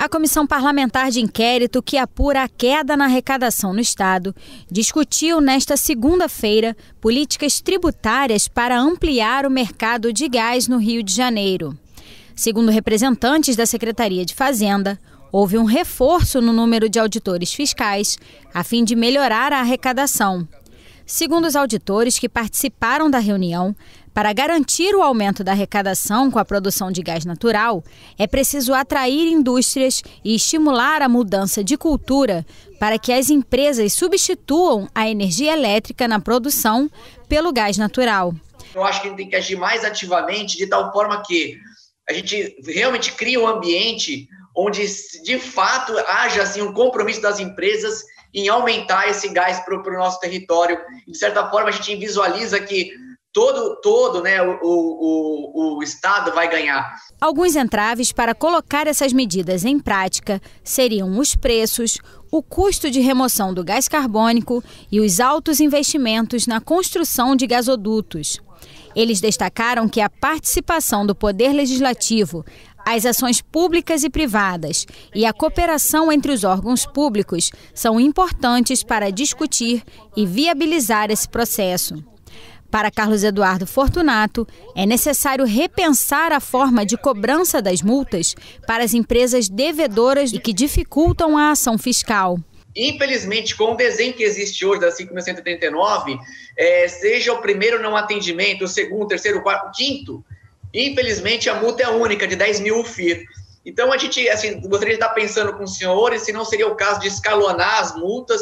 A Comissão Parlamentar de Inquérito, que apura a queda na arrecadação no Estado, discutiu nesta segunda-feira políticas tributárias para ampliar o mercado de gás no Rio de Janeiro. Segundo representantes da Secretaria de Fazenda, houve um reforço no número de auditores fiscais, a fim de melhorar a arrecadação. Segundo os auditores que participaram da reunião, para garantir o aumento da arrecadação com a produção de gás natural, é preciso atrair indústrias e estimular a mudança de cultura para que as empresas substituam a energia elétrica na produção pelo gás natural. Eu acho que a gente tem que agir mais ativamente, de tal forma que a gente realmente cria um ambiente onde, de fato, haja assim, um compromisso das empresas em aumentar esse gás para o nosso território. De certa forma, a gente visualiza que todo né, o Estado vai ganhar. Alguns entraves para colocar essas medidas em prática seriam os preços, o custo de remoção do gás carbônico e os altos investimentos na construção de gasodutos. Eles destacaram que a participação do Poder Legislativo, as ações públicas e privadas e a cooperação entre os órgãos públicos são importantes para discutir e viabilizar esse processo. Para Carlos Eduardo Fortunato, é necessário repensar a forma de cobrança das multas para as empresas devedoras e que dificultam a ação fiscal. Infelizmente, com o desenho que existe hoje da 5.139, seja o primeiro não atendimento, o segundo, o terceiro, o quarto, o quinto, infelizmente a multa é única, de 10 mil FIR. Então a gente gostaria de estar pensando com os senhores se não seria o caso de escalonar as multas.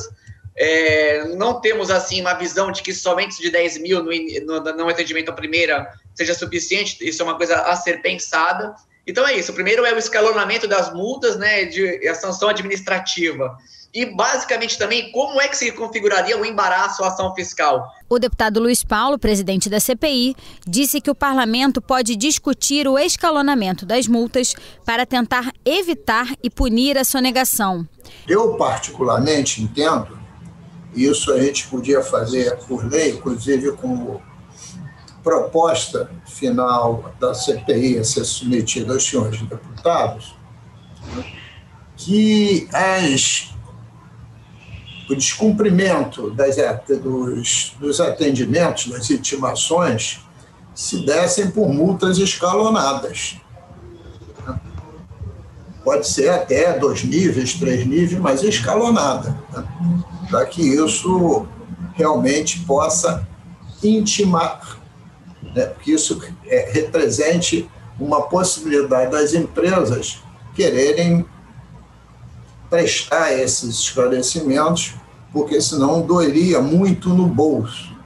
Não temos assim uma visão de que somente de 10 mil no não atendimento à primeira seja suficiente, isso é uma coisa a ser pensada. Então é isso, o primeiro é o escalonamento das multas, né, a sanção administrativa. E basicamente também como é que se configuraria o embaraço à ação fiscal. O deputado Luiz Paulo, presidente da CPI, disse que o parlamento pode discutir o escalonamento das multas para tentar evitar e punir a sonegação. Eu particularmente entendo, isso a gente podia fazer por lei, inclusive como proposta final da CPI a ser submetida aos senhores deputados, que o descumprimento dos atendimentos, das intimações, se dessem por multas escalonadas. Pode ser até 2 níveis, 3 níveis, mas escalonada, para que isso realmente possa intimar, né? Que isso represente uma possibilidade das empresas quererem prestar esses esclarecimentos, porque senão doeria muito no bolso.